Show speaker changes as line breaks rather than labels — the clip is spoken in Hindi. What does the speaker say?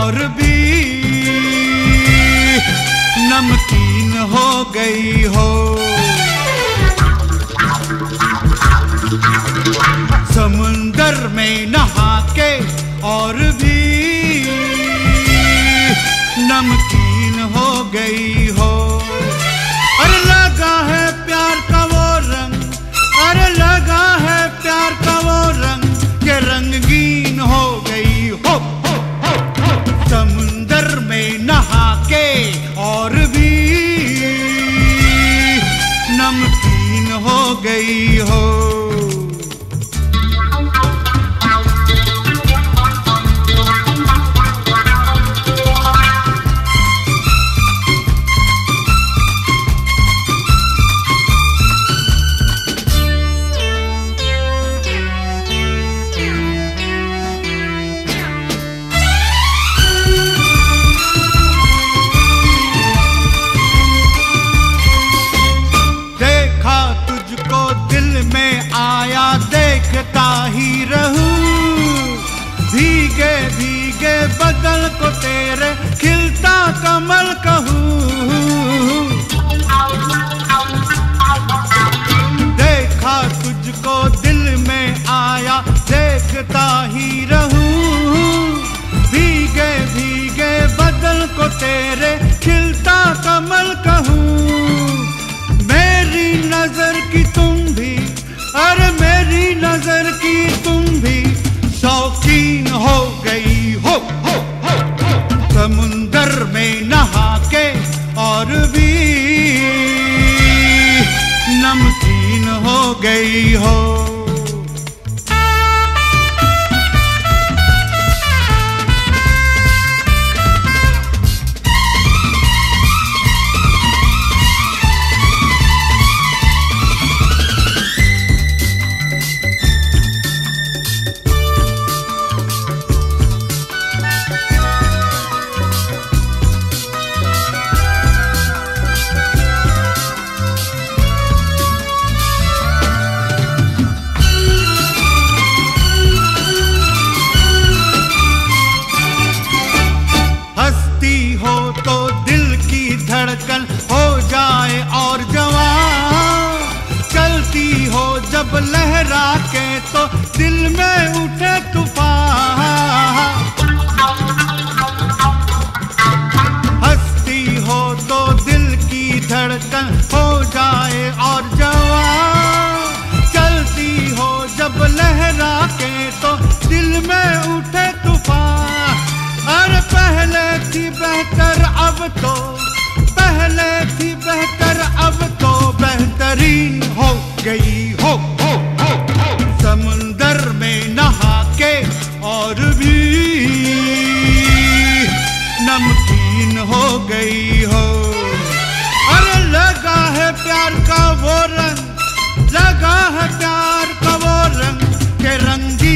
और भी नमकीन हो गई हो। समुंदर में नहा के और भी नमकीन हो गई हो। अरे लगा है प्यार का वो रंग, अरे लगा है प्यार का वो रंग के रंगीन हो गई हो। समुंदर में नहा के और भी नमकीन हो गई हो। देखता ही रहूं भीगे भीगे बदल को तेरे खिलता कमल कहूं। देखा तुझको दिल में आया देखता ही रहूं भीगे भीगे बदल को तेरे खिलता कमल कहूं। मेरी नजर की तुम भी, अरे मेरी नजर की तुम भी शौकीन हो गई हो। समुंदर में नहा के और भी नमकीन हो गई हो। धड़कन हो जाए और जवान, चलती हो जब लहरा के तो दिल में उठे तूफान। हंसती हो तो दिल की धड़कन हो जाए और जवान, चलती हो जब लहरा के तो दिल में उठे तूफान। अरे पहले थी बेहतर अब तो, पहले थी बेहतर अब तो बेहतरीन हो गई हो। समुंदर में नहा के और भी नमकीन हो गई हो। अरे लगा है प्यार का वो रंग, लगा है प्यार का वो रंग के रंगी